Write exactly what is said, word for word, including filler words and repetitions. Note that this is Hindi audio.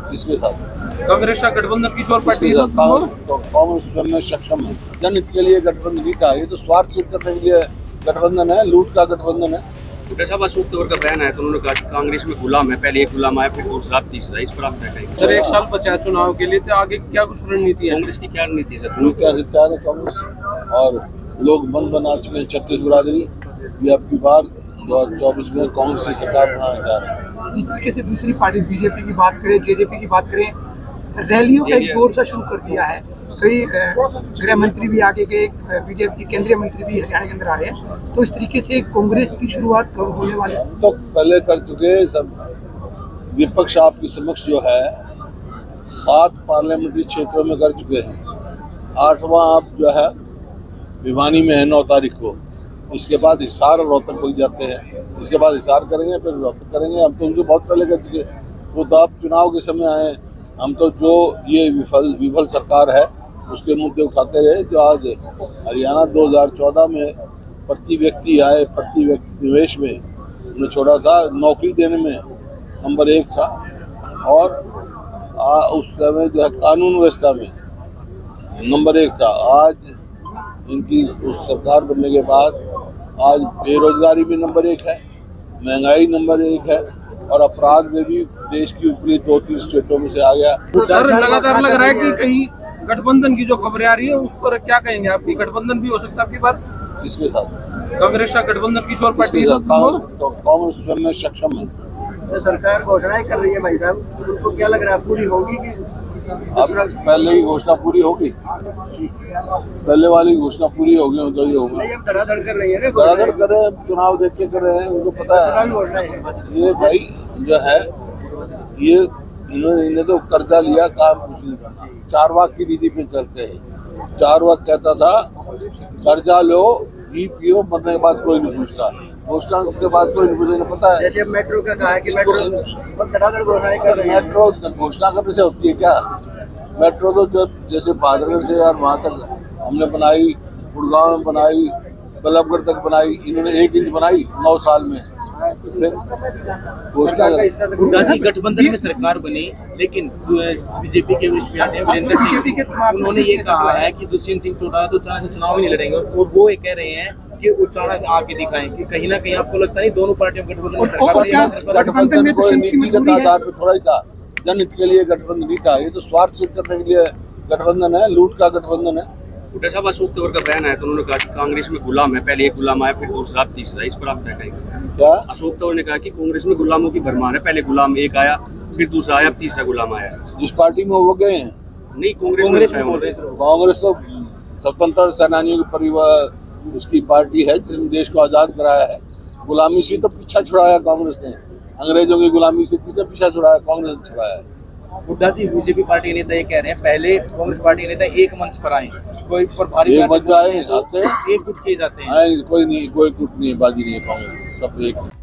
किसके साथ? कांग्रेस का गठबंधन किसी और पार्टी के साथ? कांग्रेस में सक्षम है, जनहित के लिए गठबंधन नहीं था, ये तो स्वार्थ सिद्ध करने के लिए गठबंधन है, लूट का गठबंधन है। साहब अशोक तंवर का बयान है तो उन्होंने कहा कांग्रेस में गुलाम है, पहले एक गुलाम आया फिर दूसरा तीसरा, इस पर आप क्या कहेंगे? सर एक साल बचा है चुनाव के लिए, तो आगे क्या कुछ रणनीति है कांग्रेस की? क्या रणनीति है सर? क्या तैयार है कांग्रेस, और लोग मन बना चुके हैं छत्तीस बिरादरी, ये अब की बार दो हजार चौबीस में कांग्रेस की सरकार बनाने जा रहे हैं। जिस तरीके से दूसरी पार्टी बीजेपी की बात करें, जेजेपी की बात करें, रैलियों का एक दौर सा शुरू कर दिया है। कई गृह मंत्री भी आगे गए, बीजेपी के केंद्रीय मंत्री भी हरियाणा के अंदर आ रहे हैं, तो इस तरीके से कांग्रेस की शुरुआत कब होने वाली है? तो पहले कर चुके सब विपक्ष आपके समक्ष जो है सात पार्लियामेंट्री क्षेत्रों में कर चुके हैं, आठवां आप जो है भिवानी में है नौ तारीख को, इसके बाद हिसार और रोहतक पहुंच जाते हैं, इसके बाद हिसार करेंगे फिर रोहतक करेंगे। हम तो उनसे बहुत पहले कर चुके, वो तो आप चुनाव के समय आए, हम तो जो ये विफल विफल सरकार है उसके मुद्दे उठाते रहे। जो आज हरियाणा दो हज़ार चौदह में प्रति व्यक्ति आय प्रति व्यक्ति निवेश में उन्हें छोड़ा था, नौकरी देने में नंबर एक था, और आ, उस समय जो है कानून व्यवस्था में नंबर एक था। आज इनकी उस सरकार बनने के बाद आज बेरोजगारी भी नंबर एक है, महंगाई नंबर एक है, और अपराध में भी देश की ऊपरी दो तीन स्टेटों में से आ गया। तो सर लगातार लग रहा है कि कहीं गठबंधन की जो खबरें आ रही है उस पर क्या कहेंगे? आपकी गठबंधन भी हो सकता है आपकी बात? किसके साथ? कांग्रेस का गठबंधन किसी और पार्टी के साथ? कांग्रेस में सक्षम है। तो सरकार घोषणाएं कर रही है भाई साहब, उनको क्या लग रहा है पूरी होगी कि अब पहले ही घोषणा पूरी होगी? पहले वाली घोषणा पूरी होगी तो ये होगा। अब धड़ाधड़ कर रही है ना, धड़ाधड़ कर रहे हैं, चुनाव देख के कर रहे हैं, उनको पता है। ये भाई जो है ये इन्होंने इन्हें तो कर्जा लिया, काम कुछ नहीं करना। चार वाक की नीति पे चलते हैं। चार वाक कहता था कर्जा लो, घी पियो, मरने के बाद कोई नहीं पूछता, घोषणा के बाद कोई नहीं पूछेगा। पता है जैसे मेट्रो का कहा है कि मेट्रो धड़ाधड़ घोषणाएं कर रही है। मेट्रो घोषणा करने से होती है क्या? मेट्रो तो जब जैसे भादरगढ़ से यार वहाँ तक हमने बनाई, गुड़गांव में बनाई, बल्लभगढ़ तक बनाई, इन्होंने एक इंच बनाई नौ साल में। गठबंधन में सरकार बनी, लेकिन बीजेपी के वीरेंद्र सिंह उन्होंने ये कहा है कि दुष्यंत सिंह चौटाला तो चुनाव से चुनाव ही नहीं लड़ेंगे, और वो ये कह रहे हैं कि उच्चारण आके दिखाएं कि कहीं ना कहीं आपको लगता नहीं दोनों पार्टियों का गठबंधन सरकार गठबंधन में कोई नीतिगत आधार पर थोड़ा ही था, जनहित के लिए गठबंधन नहीं था, ये तो स्वार्थ सिद्ध करने के लिए गठबंधन है, लूट का गठबंधन है। साहब अशोक तंवर का बयान है तो उन्होंने कहा कांग्रेस में गुलाम है, पहले एक गुलाम आया फिर दूसरा तीसरा, इस पर आप क्या कहेंगे? क्या अशोक तंवर ने कहा कि कांग्रेस में गुलामों की भरमार है, पहले गुलाम एक आया फिर दूसरा आया तीसरा गुलाम आया। जिस पार्टी में वो गए हैं? नहीं, कांग्रेस में बोल रहे हैं। कांग्रेस तो स्वतंत्रता सेनानियों के परिवार उसकी पार्टी है जिसने देश को आजाद कराया है। गुलामी से तो पीछा छुड़ाया कांग्रेस ने, अंग्रेजों की गुलामी से किसने पीछा छुड़ाया? कांग्रेस ने छुड़ाया है। हुड्डा जी बीजेपी पार्टी नेता ये कह रहे हैं पहले कांग्रेस पार्टी नेता एक मंच पर आए, कोई पर भारी मंच आए आते एक गुट किए जाते हैं। कोई नहीं, कोई गुट नहीं, बाजी नहीं है, कांग्रेस सब एक।